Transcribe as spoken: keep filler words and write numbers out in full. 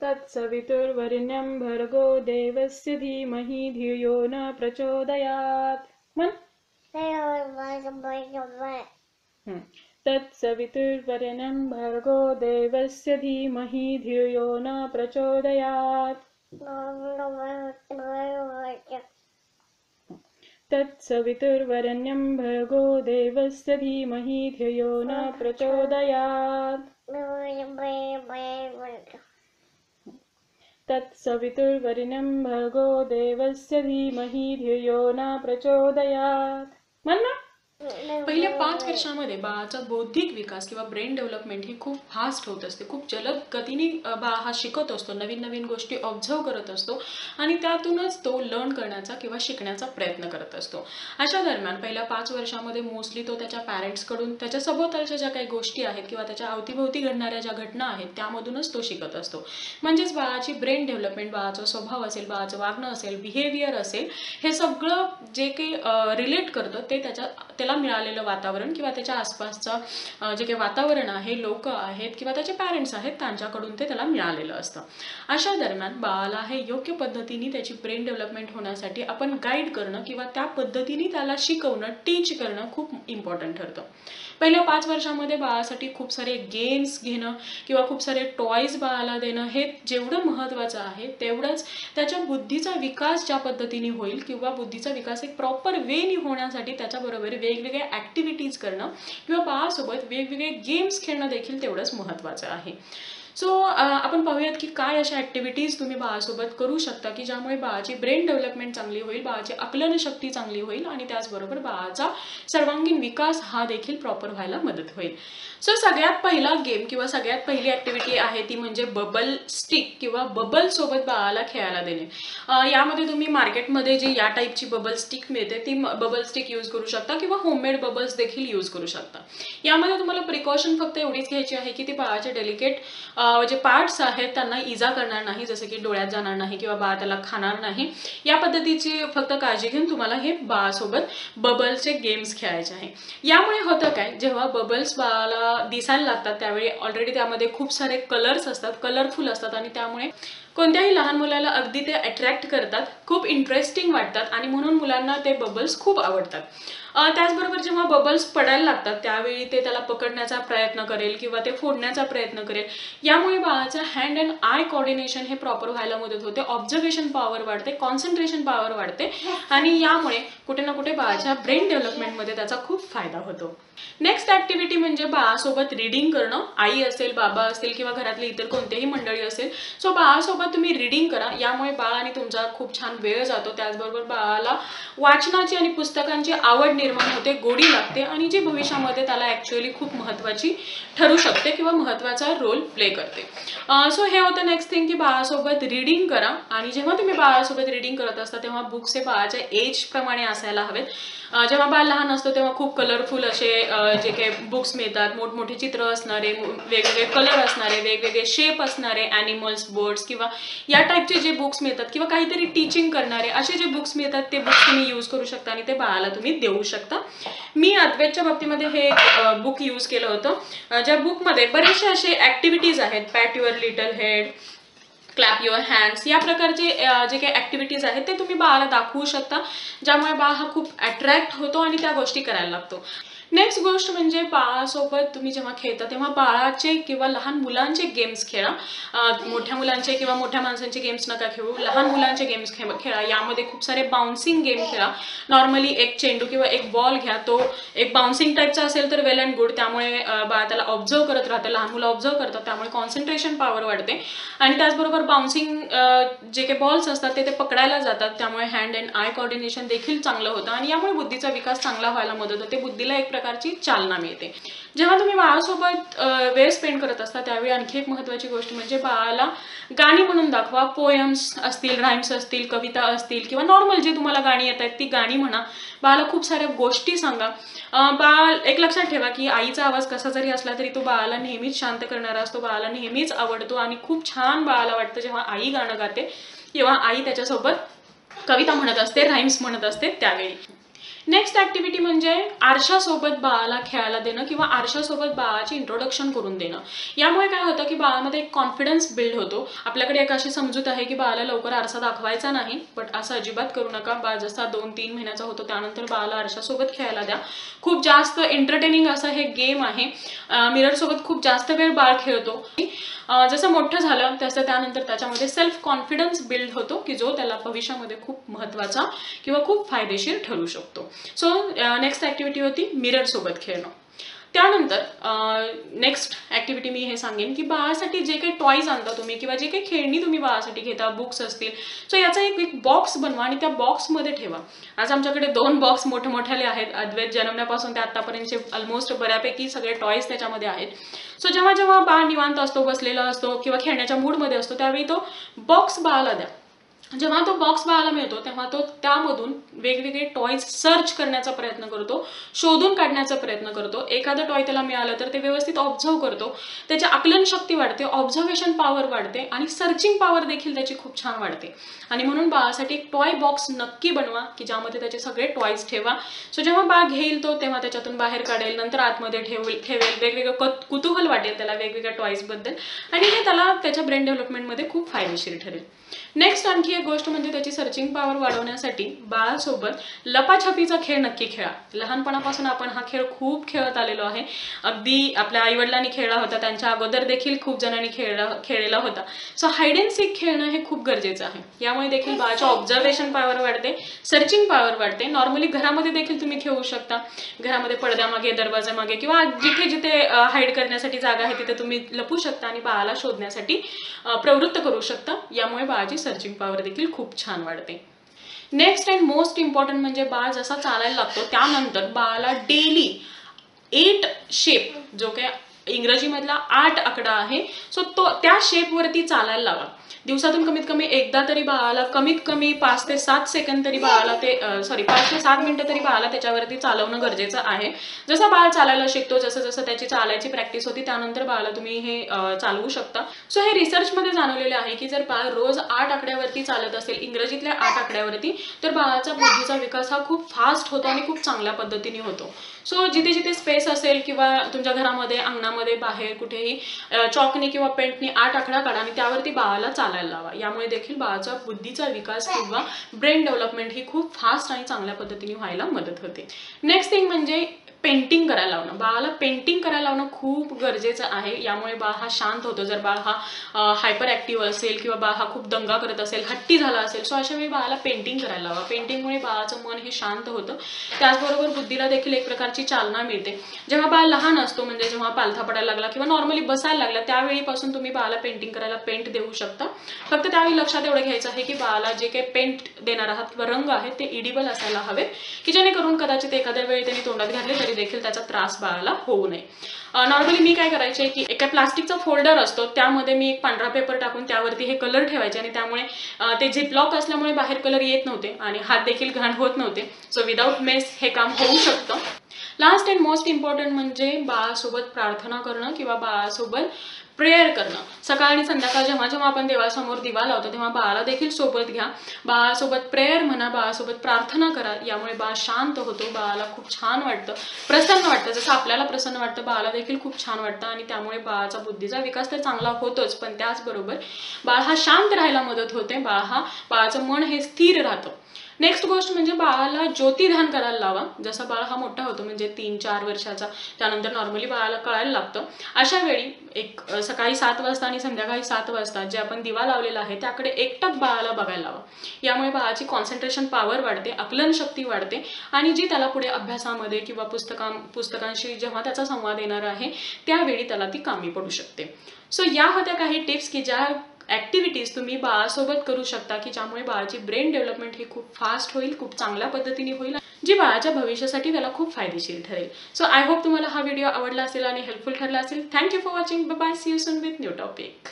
तत्सवितुर्वरेण्यं भर्गो देवस्य धीमहि धियो न प्रचोदयात्. म्हण. तत्सवितुर्वरेण्यं भर्गो देवस्य धीमहि धियो न प्रचोदयात्. तत्सवितुर्वरेण्यं भर्गो देवस्य धीमहि धियो न प्रचोदयात्. तत्सवितुर्वरेण्यं भर्गो देवस्य धीमहि धियो न प्रचोदयात्. म्हण ना. पहिल्या पाच वर्षामध्ये बाळाचा बौद्धिक विकास किंवा ब्रेन डेव्हलपमेंट ही खूप फास्ट होत असते. खूप जलद गतीने बाळ हा शिकत असतो, नवीन नवीन गोष्टी ऑब्झर्व करत असतो आणि त्यातूनच तो लर्न करण्याचा किंवा शिकण्याचा प्रयत्न करत असतो. अशा दरम्यान पहिल्या पाच वर्षामध्ये मोस्टली तो त्याच्या पॅरेंट्सकडून त्याच्या सभोवतालच्या ज्या काही गोष्टी आहेत किंवा त्याच्या अवतीभोवती घडणाऱ्या ज्या घटना आहेत त्यामधूनच तो शिकत असतो. म्हणजेच बाळाची ब्रेन डेव्हलपमेंट, बाळाचा स्वभाव असेल, बाळाचं वागणं असेल, बिहेवियर असेल, हे सगळं जे काही रिलेट करतं ते त्याच्या त्याला मिळालेलं वातावरण किंवा त्याच्या आसपासचं जे काही वातावरण आहे, लोक आहेत किंवा त्याचे पॅरेंट्स आहेत त्यांच्याकडून ते त्याला मिळालेलं असतं. अशा दरम्यान बाळाला हे योग्य पद्धतीने त्याची ब्रेन डेव्हलपमेंट होण्यासाठी आपण गाईड करणं किंवा त्या पद्धतीने त्याला शिकवणं, टीच करणं खूप इम्पॉर्टंट ठरतं. पहिल्या पाच वर्षामध्ये बाळासाठी खूप सारे गेम्स घेणं किंवा खूप सारे टॉयज बाळाला देणं हे जेवढं महत्त्वाचं आहे तेवढंच त्याच्या बुद्धीचा विकास ज्या पद्धतीने होईल किंवा बुद्धीचा विकास एक प्रॉपर वेनी होण्यासाठी त्याच्याबरोबर वेगवेगळ्या ॲक्टिव्हिटीज करणं किंवा बाळासोबत वेगवेगळे गेम्स खेळणं देखील तेवढंच महत्त्वाचं आहे. सो आपण पाहूयात की काय अशा ॲक्टिव्हिटीज तुम्ही बाळासोबत करू शकता की ज्यामुळे बाळाची ब्रेन डेव्हलपमेंट चांगली होईल, बाळाची आकलन शक्ती चांगली होईल आणि त्याचबरोबर बाळाचा सर्वांगीण विकास हा देखील प्रॉपर व्हायला मदत होईल. सो सगळ्यात पहिला गेम किंवा सगळ्यात पहिली ॲक्टिव्हिटी आहे ती म्हणजे बबल स्टिक किंवा बबल सोबत बाळाला खेळायला देणे. यामध्ये तुम्ही मार्केटमध्ये जी या टाईपची बबल स्टिक मिळते ती बबल स्टिक यूज करू शकता किंवा होममेड बबल्स देखील यूज करू शकता. यामध्ये तुम्हाला प्रिकॉशन फक्त एवढीच घ्यायची आहे की ती बाळाचे डेलिकेट जे पार्ट्स आहेत त्यांना इजा करणार नाही, जसे की डोळ्यात जाणार नाही किंवा बाळ त्याला खाणार नाही. या पद्धतीची फक्त काळजी घेऊन तुम्हाला हे बाळासोबत बबल्सचे गेम्स खेळायचे आहे. यामुळे होतं काय, जेव्हा बबल्स बाळाला दिसायला लागतात त्यावेळी ऑलरेडी त्यामध्ये खूप सारे कलर्स असतात, कलरफुल असतात आणि त्यामुळे कोणत्याही लहान मुलाला अगदी ते अट्रॅक्ट करतात, खूप इंटरेस्टिंग वाटतात आणि म्हणून मुलांना ते बबल्स खूप आवडतात. त्याचबरोबर जेव्हा बबल्स पडायला लागतात त्यावेळी ते त्याला पकडण्याचा प्रयत्न करेल किंवा ते फोडण्याचा प्रयत्न करेल. यामुळे बाळाचं हँड अँड आय कोऑर्डिनेशन हे प्रॉपर व्हायला मदत होते, ऑब्झर्वेशन पॉवर वाढते, कॉन्सन्ट्रेशन पॉवर वाढते आणि यामुळे कुठे ना कुठे बाळाच्या ब्रेन डेव्हलपमेंटमध्ये त्याचा खूप फायदा होतो. नेक्स्ट ॲक्टिव्हिटी म्हणजे बाळासोबत रीडिंग करणं. आई असेल, बाबा असेल किंवा घरातली इतर कोणतेही मंडळी असेल, सो बाळासोबत तुम्ही रीडिंग करा. यामुळे बाळ आणि तुमचा खूप छान वेळ जातो. त्याचबरोबर बाळाला वाचनाची आणि पुस्तकांची आवड निर्माण होते, गोडी लागते आणि जी भविष्यामध्ये त्याला ॲक्च्युअली खूप महत्त्वाची ठरू शकते किंवा महत्त्वाचा रोल प्ले करते. सो हे होतं नेक्स्ट थिंग की बाळासोबत रीडिंग करा. आणि जेव्हा तुम्ही बाळासोबत रीडिंग करत असता तेव्हा बुक्स हे बाळाच्या एजप्रमाणे असायला हवेत. जेव्हा बाळ लहान असतो तेव्हा खूप कलरफुल असे जे काही बुक्स मिळतात, मोठमोठे चित्र असणारे, वेगवेगळे कलर असणारे, वेगवेगळे शेप असणारे, ॲनिमल्स, बर्ड्स किंवा या टाईपचे जे बुक्स मिळतात किंवा काहीतरी टीचिंग करणारे असे जे बुक्स मिळतात ते बुक्स तुम्ही यूज करू शकता आणि ते बाळाला तुम्ही देऊ शकता. मी अद्वैतच्या बाबतीमध्ये हे बुक यूज केलं होतं, ज्या बुकमध्ये बरेचसे असे ॲक्टिव्हिटीज आहेत, pat your little head, clap your hands, या प्रकारचे जे काही ॲक्टिव्हिटीज आहेत ते तुम्ही बाळाला दाखवू शकता, ज्यामुळे बाळ हा खूप अट्रॅक्ट होतो आणि त्या गोष्टी करायला लागतो. नेक्स्ट गोष्ट म्हणजे बाळासोबत तुम्ही जेव्हा खेळता तेव्हा बाळाचे किंवा लहान मुलांचे गेम्स खेळा. मोठ्या मुलांचे किंवा मोठ्या माणसांचे गेम्स नका खेळू, लहान मुलांचे गेम्स खेळा. यामध्ये खूप सारे बाउन्सिंग गेम खेळा. नॉर्मली एक चेंडू किंवा एक बॉल घ्या, तो एक बाउन्सिंग टाईपचा असेल तर वेल अँड गुड, त्यामुळे बाळ त्याला ऑब्झर्व करत राहतं, लहान मुलं ऑब्झर्व करतात, त्यामुळे कॉन्सन्ट्रेशन पॉवर वाढते. आणि त्याचबरोबर बाउन्सिंग जे काही बॉल्स असतात ते ते पकडायला जातात, त्यामुळे हँड अँड आय कोऑर्डिनेशन देखील चांगलं होतं आणि यामुळे बुद्धीचा विकास चांगला व्हायला मदत होते, बुद्धीला एक प्रकारची चालना मिळते. जेव्हा तुम्ही बाळासोबत वेळ स्पेंड करत असता त्यावेळी आणखी एक महत्त्वाची गोष्ट म्हणजे बाळाला गाणी म्हणून दाखवा. पोएम्स असतील, राईम्स असतील, कविता असतील किंवा नॉर्मल जी तुम्हाला गाणी येत आहेत ती गाणी म्हणा. बाळाला खूप साऱ्या गोष्टी सांगा. बाळ एक लक्षात ठेवा की आईचा आवाज कसा जरी असला तरी तो बाळाला नेहमीच शांत करणारा असतो, बाळाला नेहमीच आवडतो आणि खूप छान बाळाला वाटतं जेव्हा आई गाणं गाते किंवा आई त्याच्यासोबत कविता म्हणत असते, राईम्स म्हणत असते त्यावेळी. नेक्स्ट ऍक्टिव्हिटी म्हणजे आरशासोबत बाळाला खेळायला देणं किंवा आरशासोबत बाळाची इंट्रोडक्शन करून देणं. यामुळे काय होतं की बाळामध्ये एक कॉन्फिडन्स बिल्ड होतो. आपल्याकडे एक अशी समजूत आहे की बाळाला लवकर आरसा दाखवायचा नाही, बट असं अजिबात करू नका. बाळ जसा दोन तीन महिन्याचा होतो त्यानंतर बाळाला आरशासोबत खेळायला द्या. खूप जास्त एंटरटेनिंग असं हे गेम आहे. मिरर सोबत खूप जास्त वेळ बाळ खेळतो. जसं मोठं झालं तसं त्यानंतर त्याच्यामध्ये सेल्फ कॉन्फिडन्स बिल्ड होतो की जो त्याला भविष्यामध्ये खूप महत्त्वाचा किंवा खूप फायदेशीर ठरू शकतो. सो नेक्स्ट ॲक्टिव्हिटी होती मिरर सोबत खेळणं. त्यानंतर नेक्स्ट ॲक्टिव्हिटी मी हे सांगेन की बाळासाठी जे काही टॉईज आणता तुम्ही किंवा जे काही खेळणी तुम्ही बाळासाठी घेता, बुक्स असतील, सो याचा एक एक बॉक्स बनवा आणि त्या बॉक्समध्ये ठेवा. आज आमच्याकडे दोन बॉक्स मोठे मोठ्याले आहेत. अद्वैत जन्मण्यापासून ते आत्तापर्यंतचे ऑलमोस्ट बऱ्यापैकी सगळे टॉईज त्याच्यामध्ये आहेत. सो जेव्हा जेव्हा बाळ निवांत असतो, बसलेला असतो किंवा खेळण्याच्या मूडमध्ये असतो त्यावेळी तो बॉक्स बाळाला द्या. जेव्हा तो बॉक्स बाळाला मिळतो तेव्हा तो त्यामधून वेगवेगळे टॉयज सर्च करण्याचा प्रयत्न करतो, शोधून काढण्याचा प्रयत्न करतो. एखादं टॉय त्याला मिळालं तर ते व्यवस्थित ऑब्झर्व करतो, त्याची आकलन शक्ती वाढते, ऑब्झर्वेशन पॉवर वाढते आणि सर्चिंग पॉवर देखील त्याची खूप छान वाढते. आणि म्हणून बाळासाठी एक टॉय बॉक्स नक्की बनवा की ज्यामध्ये त्याचे सगळे टॉयज ठेवा. सो जेव्हा बाळ घेईल तो तेव्हा त्याच्यातून बाहेर काढेल, नंतर आतमध्ये ठेवेल ठेवेल वेगवेगळं कुतूहल वाटेल त्याला वेगवेगळ्या टॉयजबद्दल आणि हे त्याला त्याच्या ब्रेन डेव्हलपमेंटमध्ये खूप फायदेशीर ठरेल. नेक्स्ट आणखी एक गोष्ट म्हणजे त्याची सर्चिंग पॉवर वाढवण्यासाठी बाळासोबत लपाछपीचा खेळ नक्की खेळा. लहानपणापासून आपण हा खेळ खूप खेळत आलेलो आहे. अगदी आपल्या आईवडिलांनी खेळला होता, त्यांच्या अगोदर देखील खूप जणांनी खेळला खेळलेला होता. सो हाईड अँड सीक खेळणं हे खूप गरजेचं आहे. यामुळे देखील बाळाची ऑब्झर्वेशन पॉवर वाढते, सर्चिंग पॉवर वाढते. नॉर्मली घरामध्ये देखील तुम्ही खेळू शकता. घरामध्ये पडद्यामागे, दरवाजामागे किंवा जिथे जिथे हाईड करण्यासाठी जागा आहे तिथे तुम्ही लपू शकता आणि बाळाला शोधण्यासाठी प्रवृत्त करू शकता. यामुळे बाळाची सर्चिंग पॉवर देखील खूप छान वाढते. नेक्स्ट अँड मोस्ट इम्पॉर्टंट म्हणजे बाळ जसा चालायला लागतो त्यानंतर बाळाला डेली एट शेप, जो काही इंग्रजीमधला आठ आकडा आहे, सो तो त्या शेपवरती चालायला लावा. दिवसातून कमीत कमी एकदा तरी बाळाला कमीत कमी पाच ते सात सेकंद तरी बाळाला ते सॉरी पाच ते सात मिनिटं तरी बाळाला त्याच्यावरती चालवणं गरजेचं आहे. जसं बाळ चालायला शिकतो, जसं जसं त्याची चालायची प्रॅक्टिस होती त्यानंतर बाळाला तुम्ही हे चालवू शकता. सो हे रिसर्चमध्ये जाणवलेले आहे की जर बाळ रोज आठ आकड्यावरती चालत असेल, इंग्रजीतल्या आठ आकड्यावरती, तर बाळाचा बुद्धीचा विकास हा खूप फास्ट होतो आणि खूप चांगल्या पद्धतीने होतो. सो जिथे जिथे स्पेस असेल किंवा तुमच्या घरामध्ये, अंगणामध्ये, बाहेर कुठेही चॉकनी किंवा पेंटनी आठ आकडा काढा आणि त्यावरती बाळाला चालायला लावा. यामुळे देखील बाळाचा बुद्धीचा विकास किंवा ब्रेन डेव्हलपमेंट ही खूप फास्ट आणि चांगल्या पद्धतीने व्हायला मदत होते. नेक्स्ट थिंग म्हणजे पेंटिंग करायला लावणं. बाळाला पेंटिंग करायला लावणं खूप गरजेचं आहे. यामुळे बाळ हा शांत होतो. जर बाळ हा हायपर ॲक्टिव्ह असेल किंवा बाळ हा खूप दंगा करत असेल, हट्टी झाला असेल, सो अशा वेळी बाळाला पेंटिंग करायला लावा. पेंटिंगमुळे बाळाचं मन हे शांत होतं. त्याचबरोबर बुद्धीला देखील एक प्रकारची चालना मिळते. जेव्हा बाळ लहान असतो म्हणजे जेव्हा पालथा पडायला लागला किंवा नॉर्मली बसायला लागला त्यावेळीपासून तुम्ही बाळाला पेंटिंग करायला पेंट देऊ शकता. फक्त त्यावेळी लक्षात एवढं घ्यायचं आहे की बाळाला जे काही पेंट देणार आहात किंवा रंग आहेत ते इडिबल असायला हवे की जेणेकरून कदाचित एखाद्या वेळी त्यांनी तोंडात घातले तरी देखील त्याचा त्रास बाळाला होऊ नये. नॉर्मली मी काय करायचे की एका प्लास्टिकचा फोल्डर असतो त्यामध्ये मी एक पांढरा पेपर टाकून त्यावरती हे कलर ठेवायचे आणि त्यामुळे ते झिपलॉक असल्यामुळे बाहेर कलर येत नव्हते आणि हात देखील घाण होत नव्हते. सो विदाऊट मेस हे काम होऊ शकतं. लास्ट अँड मोस्ट इम्पॉर्टंट म्हणजे बाळासोबत प्रार्थना करणं किंवा बाळासोबत प्रेयर करणं. सकाळ आणि संध्याकाळ जेव्हा जेव्हा आपण देवासमोर दिवा लावतो तेव्हा बाळाला देखील सोबत घ्या. बाळासोबत प्रेयर म्हणा, बाळासोबत प्रार्थना करा. यामुळे बाळ शांत होतो, बाळाला खूप छान वाटतं, प्रसन्न वाटतं. जसं आपल्याला प्रसन्न वाटतं बाळाला देखील खूप छान वाटतं आणि त्यामुळे बाळाचा बुद्धीचा विकास तर चांगला होतोच, पण त्याचबरोबर बाळ हा शांत राहायला मदत होते. बाळ हा बाळाचं मन हे स्थिर राहतं. नेक्स्ट गोष्ट म्हणजे बाळाला ज्योतिध्यान करायला लावा. जसं बाळ हा मोठा होतो म्हणजे तीन चार वर्षाचा त्यानंतर नॉर्मली बाळाला कळायला लागतं. अशा वेळी एक सकाळी सात वाजता आणि संध्याकाळी सात वाजता जे आपण दिवा लावलेला आहे त्याकडे एकटक बाळाला बघायला लावा. यामुळे बाळाची कॉन्सन्ट्रेशन पॉवर वाढते, आकलन शक्ती वाढते आणि जी त्याला पुढे अभ्यासामध्ये किंवा पुस्तकां पुस्तकांशी जेव्हा त्याचा संवाद येणार आहे त्यावेळी त्याला ती कामी पडू शकते. सो या होत्या काही टिप्स की ज्या ॲक्टिव्हिटीज तुम्ही बाळासोबत करू शकता की ज्यामुळे बाळाची ब्रेन डेव्हलपमेंट ही खूप फास्ट होईल, खूप चांगल्या पद्धतीने होईल, जी बाळाच्या भविष्यासाठी त्याला खूप फायदेशीर ठरेल. सो आय होप तुम्हाला हा व्हिडिओ आवडला असेल आणि हेल्पफुल ठरला असेल. Thank you for watching. Bye bye. See you soon with new topic.